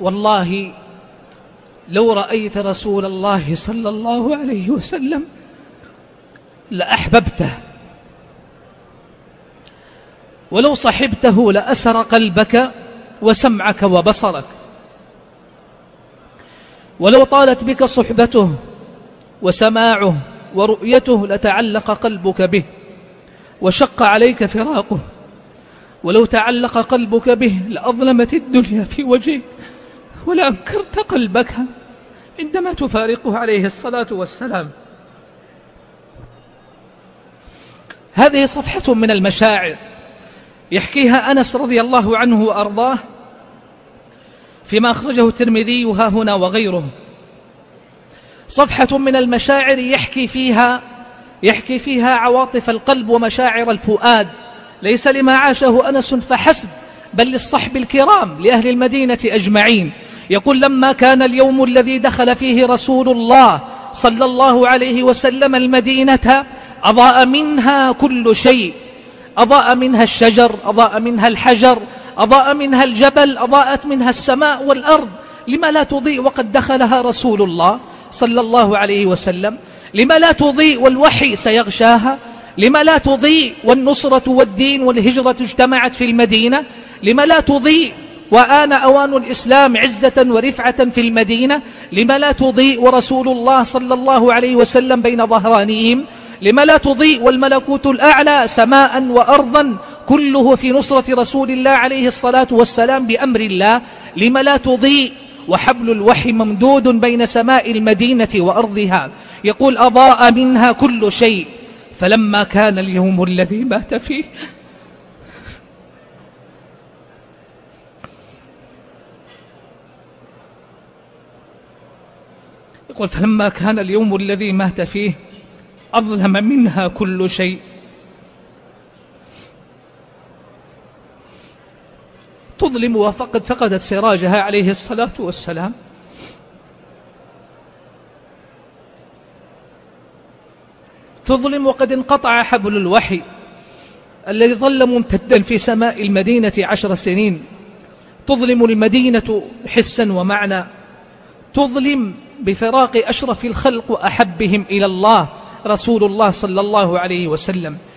والله لو رأيت رسول الله صلى الله عليه وسلم لأحببته، ولو صحبته لأسر قلبك وسمعك وبصرك، ولو طالت بك صحبته وسماعه ورؤيته لتعلق قلبك به وشق عليك فراقه، ولو تعلق قلبك به لأظلمت الدنيا في وجهك ولأنكرت قلبك عندما تفارقه عليه الصلاة والسلام. هذه صفحة من المشاعر يحكيها أنس رضي الله عنه وأرضاه فيما أخرجه الترمذي ها هنا وغيره، صفحة من المشاعر يحكي فيها عواطف القلب ومشاعر الفؤاد، ليس لما عاشه أنس فحسب بل للصحب الكرام لأهل المدينة أجمعين. يقول: لما كان اليوم الذي دخل فيه رسول الله صلى الله عليه وسلم المدينة أضاء منها كل شيء، أضاء منها الشجر، أضاء منها الحجر، أضاء منها الجبل، أضاءت منها السماء والأرض. لما لا تضيء وقد دخلها رسول الله صلى الله عليه وسلم؟ لما لا تضيء والوحي سيغشاها؟ لما لا تضيء والنصرة والدين والهجرة اجتمعت في المدينة؟ لما لا تضيء وآن أوان الإسلام عزة ورفعة في المدينة؟ لما لا تضيء ورسول الله صلى الله عليه وسلم بين ظهرانيهم؟ لما لا تضيء والملكوت الأعلى سماء وأرضا كله في نصرة رسول الله عليه الصلاة والسلام بأمر الله؟ لما لا تضيء وحبل الوحي ممدود بين سماء المدينة وأرضها؟ يقول: أضاء منها كل شيء. فلما كان اليوم الذي مات فيه يقول: فلما كان اليوم الذي مات فيه أظلم منها كل شيء. تظلم وفقد فقدت سراجها عليه الصلاة والسلام. تظلم وقد انقطع حبل الوحي الذي ظل ممتدا في سماء المدينة 10 سنين. تظلم المدينة حسا ومعنى. تظلم بفراق أشرف الخلق وأحبهم إلى الله رسول الله صلى الله عليه وسلم.